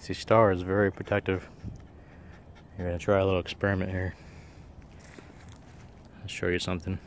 See, Star is very protective. You're gonna try a little experiment here. I'll show you something.